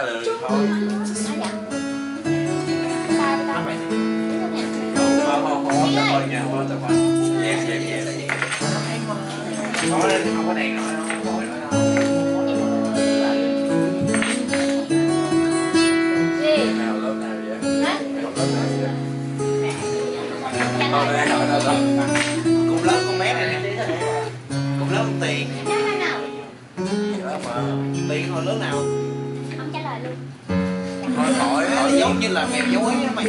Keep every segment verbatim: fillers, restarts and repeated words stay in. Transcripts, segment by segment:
là thôi. Không không không tập thôi nha, không tập thôi. Nhẹ nhẹ nhẹ. Không có không có đèn nữa, không có nữa đâu. Nào lớp nào vậy? Hả? Lớp nào vậy? Thôi đây hỏi đâu rồi. Cùng lớp con bé này nè. Cùng lớp con Tiền. Lớp mà Tiền hồi lớp nào? Không trả lời luôn. Hỏi hỏi hỏi giống như là mèo dấu ấy á mày.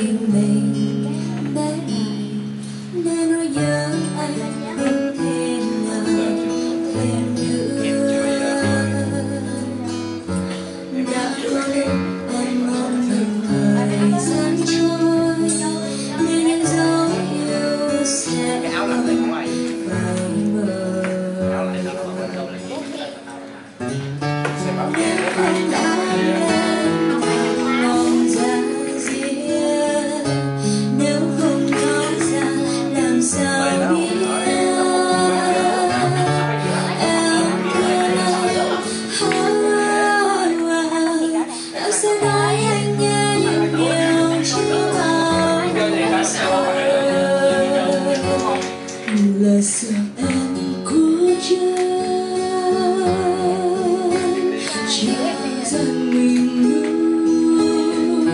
Cái áo làm gì của mày? Áo lại đâu mà đâu lại. Sẽ bảo vệ nó lại đi chồng mày đi. Là sợ em cố chấp chỉ rằng mình nuối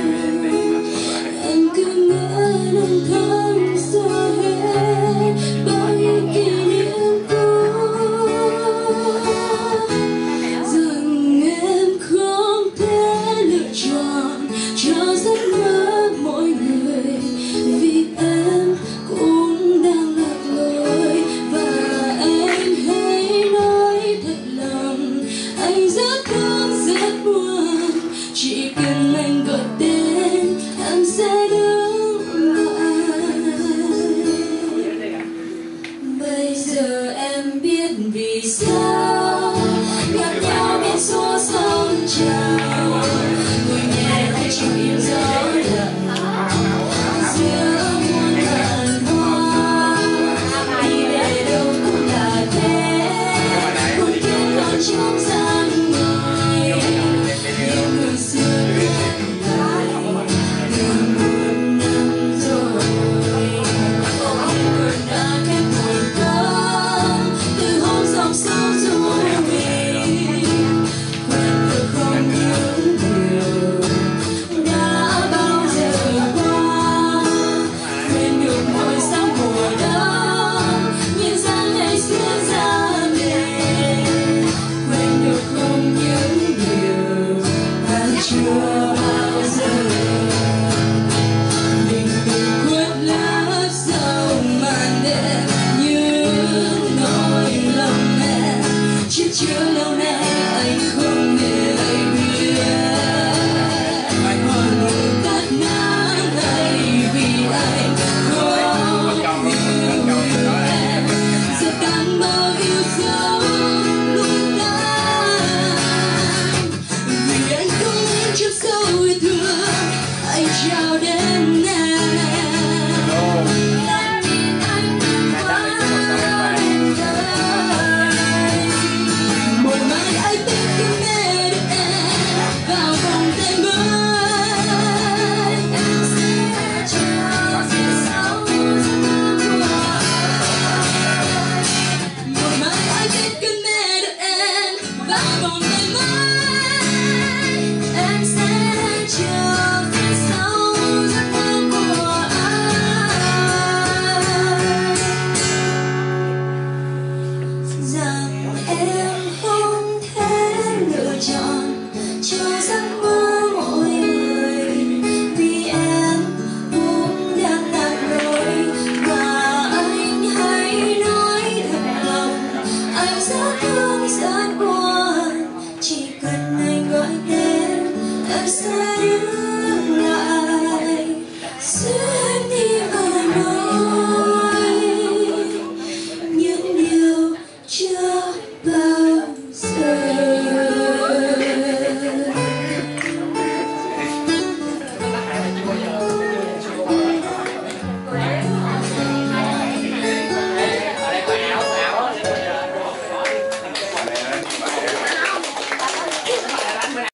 em cứ ngỡ năm tháng xa hết bao nhiêu kỷ niệm cũ rằng em không thể lựa chọn cho giấc mơ mỗi người vì em cũng đang chỉ cần anh gọi tên em sẽ đứng lại. Bây giờ em biết vì sao gặp nhau biết số sóng trào ngồi nhẹ tay chịu im gió lặng giữa muôn ngàn hoa đi về đâu cũng là thế một tiếng nói trong gian người người xưa lại đừng buồn năm rồi buồn đã khép hồn cấm từ hôm dòng sông rồi quên được không những điều đã bao giờ qua quên được mỗi sáng mùa đông nhìn ra ngày xưa ra mình quên được không những điều chưa bao giờ mình từng khuất lấp sau màn đêm những nỗi lòng em chất chứa lâu nay anh không hề hay biết còn một tắt nắng hay vì anh không yêu em giờ tan bao yêu dấu lúc tan vì anh không nên trước sâu yêu thương anh chào đêm nay đã nhìn anh qua em tới một mai anh biết khi mê được em vào vòng tay mới em sẽ chờ phía sau giấc mơ của anh một mai anh biết khi mê được em vào vòng tay mới